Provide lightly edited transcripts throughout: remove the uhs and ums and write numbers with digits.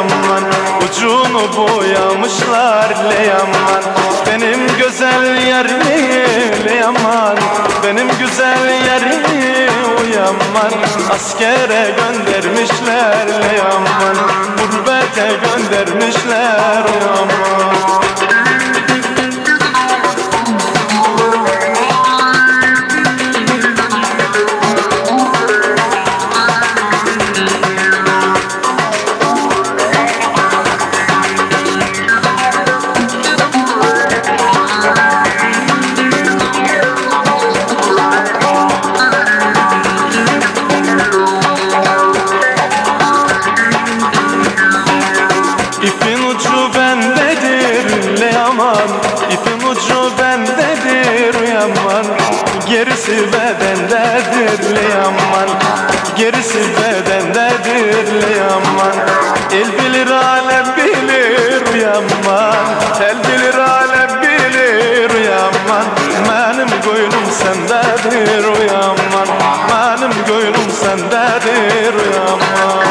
yaman, ucunu boyamışlar le yaman. Benim güzel yarimi le yaman, benim güzel yarimi o yaman. Askere göndermişler le yaman, gurbete göndermişler o yaman. İpin ucu bendedir le yaman, İpin ucu bendedir yaman. Gerisi bedendedir le yaman, gerisi bedendedir le yaman. El bilir alem bilir yaman, el bilir alem bilir yaman. Benim gönlüm sendedir yaman, benim gönlüm sendedir yaman.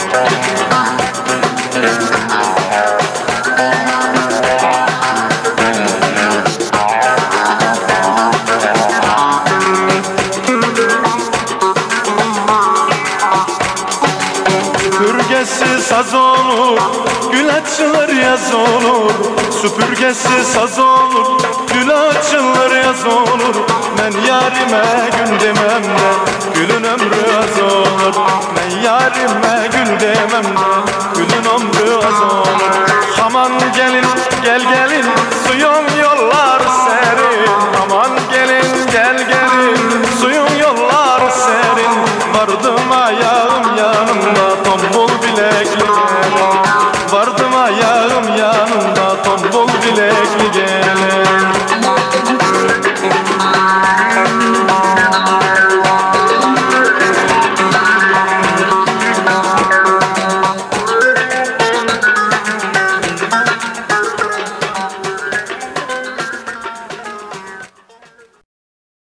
Süpürgesi saz olur, gül açılır yaz olur. Süpürgesi saz olur, gül açılır yaz olur. Ben yarime gül demem de, gülün ömrü az olur. Ben yarime gül demem de, gülün ömrü az olur. Aman gelin gel gel